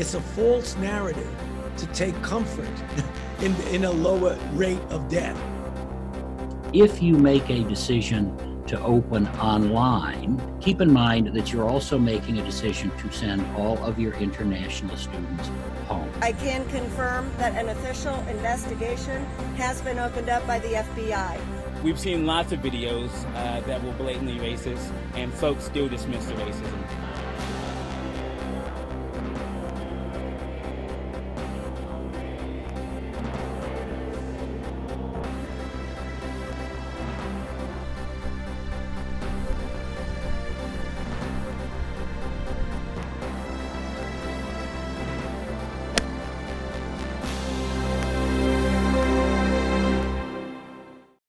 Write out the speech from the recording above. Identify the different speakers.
Speaker 1: It's a false narrative to take comfort in a lower rate of death.
Speaker 2: If you make a decision to open online, keep in mind that you're also making a decision to send all of your international students home.
Speaker 3: I can confirm that an official investigation has been opened up by the FBI.
Speaker 4: We've seen lots of videos that were blatantly racist, and folks still dismiss the racism.